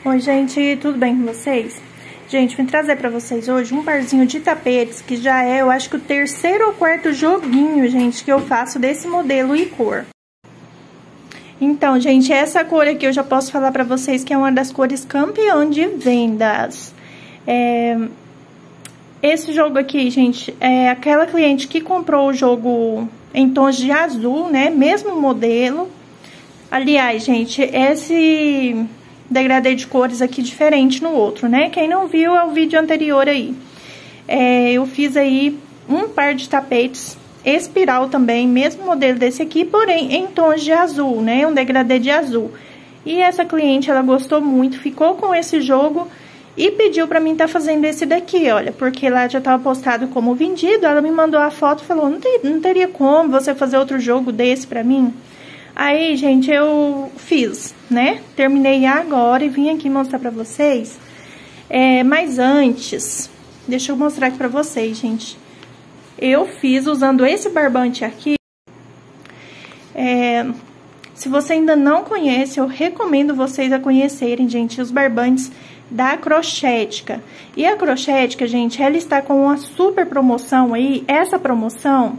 Oi, gente, tudo bem com vocês? Gente, vim trazer pra vocês hoje um parzinho de tapetes, que já é, eu acho que o terceiro ou quarto joguinho, gente, que eu faço desse modelo e cor. Então, gente, essa cor aqui eu já posso falar pra vocês que é uma das cores campeã de vendas. Esse jogo aqui, gente, é aquela cliente que comprou o jogo em tons de azul, né? Mesmo modelo. Aliás, gente, esse degradê de cores aqui diferente no outro, né? Quem não viu é o vídeo anterior aí. Eu fiz aí um par de tapetes espiral também, mesmo modelo desse aqui, porém em tons de azul, né? Um degradê de azul. E essa cliente, ela gostou muito, ficou com esse jogo e pediu pra mim tá fazendo esse daqui, olha, porque lá já tava postado como vendido. Ela me mandou a foto e falou, não teria como você fazer outro jogo desse pra mim? Aí, gente, eu fiz, né? Terminei agora e vim aqui mostrar pra vocês. Mas antes, deixa eu mostrar aqui pra vocês, gente. Eu fiz usando esse barbante aqui. Se você ainda não conhece, eu recomendo vocês a conhecerem, gente, os barbantes da Crochética. E a Crochética, gente, ela está com uma super promoção aí. Essa promoção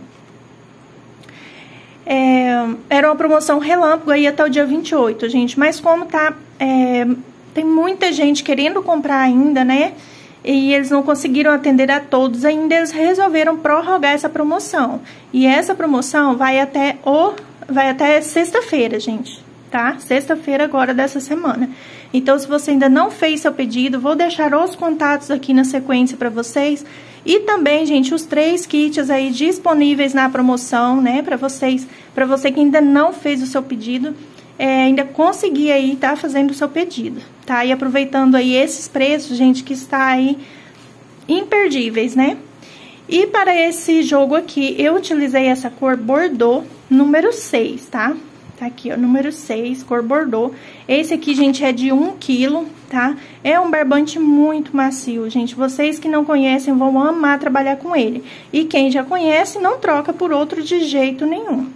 era uma promoção relâmpago aí até o dia 28, gente. Mas como tá, tem muita gente querendo comprar ainda, né? E eles não conseguiram atender a todos ainda, eles resolveram prorrogar essa promoção. E essa promoção vai até sexta-feira, gente, tá? Sexta-feira agora dessa semana. Então, se você ainda não fez seu pedido, vou deixar os contatos aqui na sequência pra vocês. E também, gente, os 3 kits aí disponíveis na promoção, né, pra você que ainda não fez o seu pedido, ainda conseguir aí tá fazendo o seu pedido, tá? E aproveitando aí esses preços, gente, que está aí imperdíveis, né? E para esse jogo aqui, eu utilizei essa cor Bordeaux número 6, tá? Tá aqui, ó, número 6, cor Bordeaux. Esse aqui, gente, é de 1 kg, tá? É um barbante muito macio, gente. Vocês que não conhecem vão amar trabalhar com ele. E quem já conhece, não troca por outro de jeito nenhum.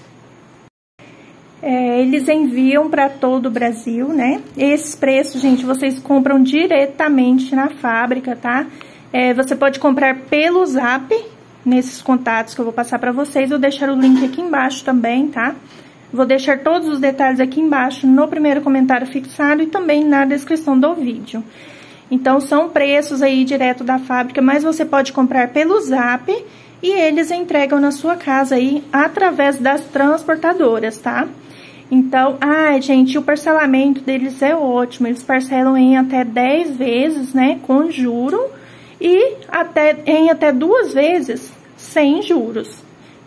Eles enviam para todo o Brasil, né? Esses preços, gente, vocês compram diretamente na fábrica, tá? Você pode comprar pelo Zap, nesses contatos que eu vou passar para vocês. Vou deixar o link aqui embaixo também, tá? Vou deixar todos os detalhes aqui embaixo no primeiro comentário fixado e também na descrição do vídeo. Então, são preços aí direto da fábrica, mas você pode comprar pelo Zap e eles entregam na sua casa aí através das transportadoras, tá? Então, gente, o parcelamento deles é ótimo. Eles parcelam em até 10 vezes, né, com juro e em até 2 vezes sem juros.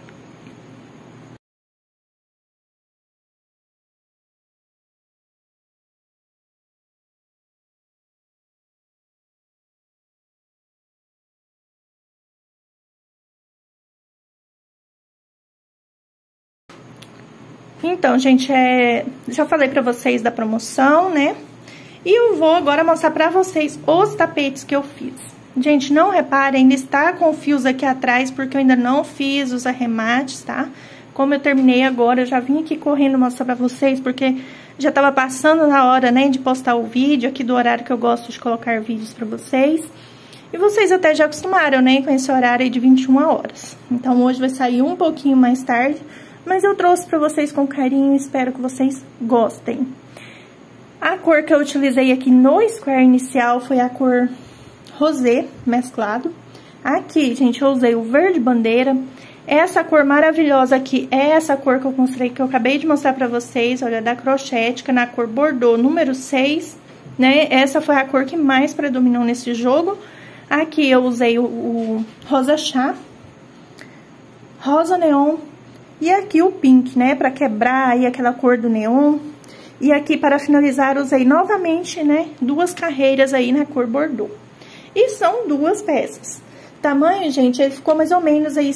Então, gente, já falei pra vocês da promoção, né? E eu vou agora mostrar pra vocês os tapetes que eu fiz. Gente, não reparem, ainda está com fios aqui atrás, porque eu ainda não fiz os arremates, tá? Como eu terminei agora, eu já vim aqui correndo mostrar pra vocês, porque já tava passando na hora, né, de postar o vídeo aqui do horário que eu gosto de colocar vídeos pra vocês. E vocês até já acostumaram, né, com esse horário aí de 21 horas. Então, hoje vai sair um pouquinho mais tarde, mas eu trouxe pra vocês com carinho e espero que vocês gostem. A cor que eu utilizei aqui no square inicial foi a cor rosé mesclado. Aqui, gente, eu usei o verde bandeira. Essa cor maravilhosa aqui é essa cor que eu mostrei, que eu acabei de mostrar pra vocês, olha, da Crochética, na cor Bordeaux número 6, né? Essa foi a cor que mais predominou nesse jogo. Aqui eu usei o rosa chá, rosa neon, e aqui o pink, né, pra quebrar aí aquela cor do neon. E aqui, para finalizar, usei novamente, né, 2 carreiras aí na cor Bordeaux. E são 2 peças. Tamanho, gente, ele ficou mais ou menos aí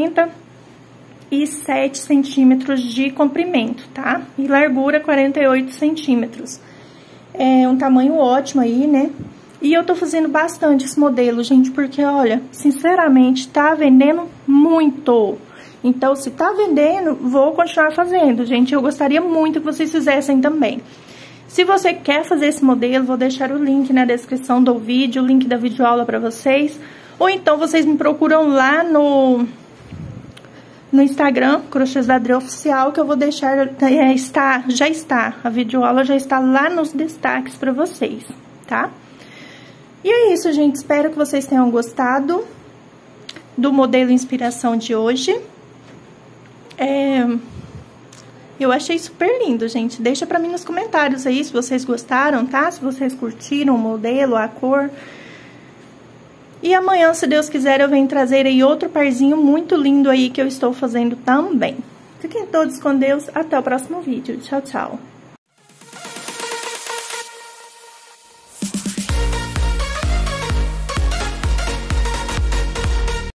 67 centímetros de comprimento, tá? E largura 48 centímetros. É um tamanho ótimo aí, né? E eu tô fazendo bastante esse modelo, gente, porque, olha, sinceramente, tá vendendo muito. Então, se tá vendendo, vou continuar fazendo, gente. Eu gostaria muito que vocês fizessem também. Se você quer fazer esse modelo, vou deixar o link na descrição do vídeo, o link da videoaula para vocês. Ou então, vocês me procuram lá no Instagram, Crochês da Adri Oficial, que eu vou deixar, a videoaula já está lá nos destaques para vocês, tá? E é isso, gente, espero que vocês tenham gostado do modelo inspiração de hoje. Eu achei super lindo, gente. Deixa pra mim nos comentários aí se vocês gostaram, tá? Se vocês curtiram o modelo, a cor. E amanhã, se Deus quiser, eu venho trazer aí outro parzinho muito lindo aí que eu estou fazendo também. Fiquem todos com Deus. Até o próximo vídeo. Tchau, tchau.